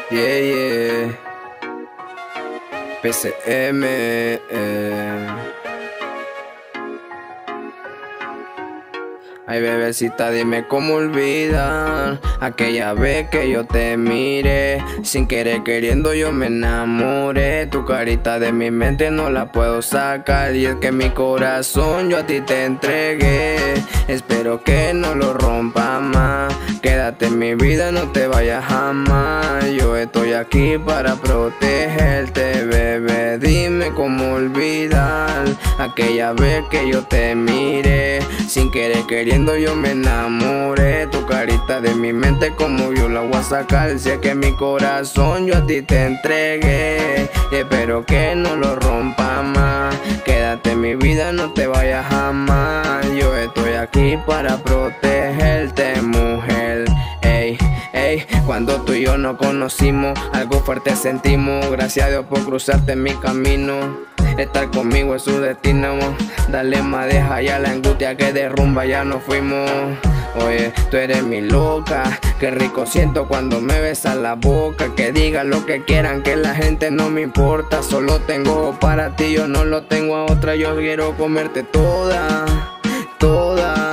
Yeah, yeah. PCM. Ay, bebecita, dime cómo olvidar aquella vez que yo te miré. Sin querer queriendo yo me enamoré. Tu carita de mi mente no la puedo sacar. Y es que mi corazón yo a ti te entregué. Espero que no lo rompa más. Quédate en mi vida, no te vayas jamás. Yo estoy aquí para protegerte, bebé. Dime cómo olvidar aquella vez que yo te miré. Sin querer queriendo yo me enamoré. Tu carita de mi mente, como yo la voy a sacar. Si es que mi corazón yo a ti te entregué. Y espero que no lo rompa más. Quédate en mi vida, no te vayas jamás. Yo estoy aquí para protegerte, mujer. Ey, ey, cuando tú y yo nos conocimos, algo fuerte sentimos. Gracias a Dios por cruzarte en mi camino. Estar conmigo es su destino. Dale más, deja ya la angustia que derrumba, ya nos fuimos. Oye, tú eres mi loca. Qué rico siento cuando me besas la boca. Que digan lo que quieran, que la gente no me importa. Solo tengo para ti, yo no lo tengo a otra. Yo quiero comerte toda, toda,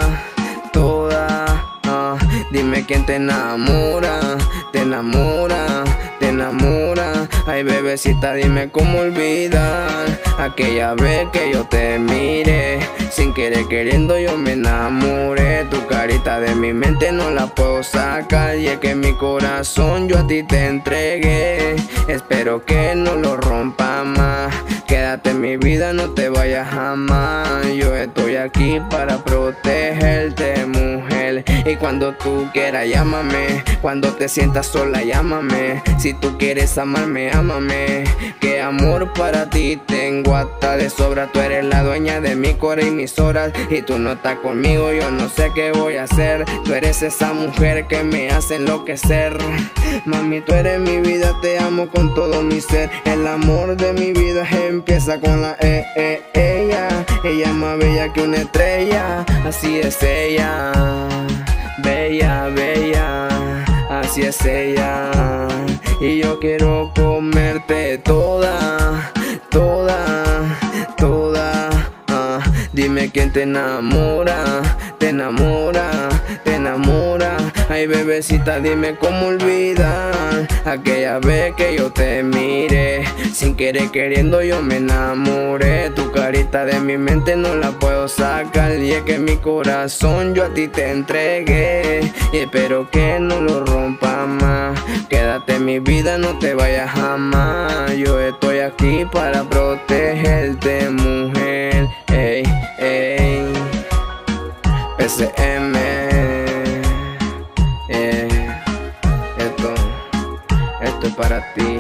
toda. Dime quién te enamora, te enamora, te enamora. Ay, bebecita, dime cómo olvidar aquella vez que yo te miré. Sin querer queriendo yo me enamoré. Tu carita de mi mente no la puedo sacar. Y es que mi corazón yo a ti te entregué. Espero que no lo rompa más. Quédate en mi vida, no te vayas jamás. Yo estoy aquí para protegerte, mujer. Y cuando tú quieras llámame. Cuando te sientas sola llámame. Si tú quieres amarme, ámame. Que amor para ti tengo hasta de sobra. Tú eres la dueña de mi corazón y mis horas. Y tú no estás conmigo, yo no sé qué voy a hacer. Tú eres esa mujer que me hace enloquecer. Mami, tú eres mi vida, te amo con todo mi ser. El amor de mi vida empieza con la ella. Ella es más bella que una estrella. Así es ella. Bella, bella. Así es ella. Y yo quiero comerte toda, toda, toda. Dime quién te enamora, te enamora, te enamora. Ay, bebecita, dime cómo olvidar aquella vez que yo te miré. Sin querer queriendo yo me enamoré. Tu carita de mi mente no la puedo sacar. Y es que mi corazón yo a ti te entregué. Y espero que no lo rompa más. Quédate en mi vida, no te vayas jamás. Yo estoy aquí para protegerte, mujer. Ey, ey. PCM. Esto es para ti.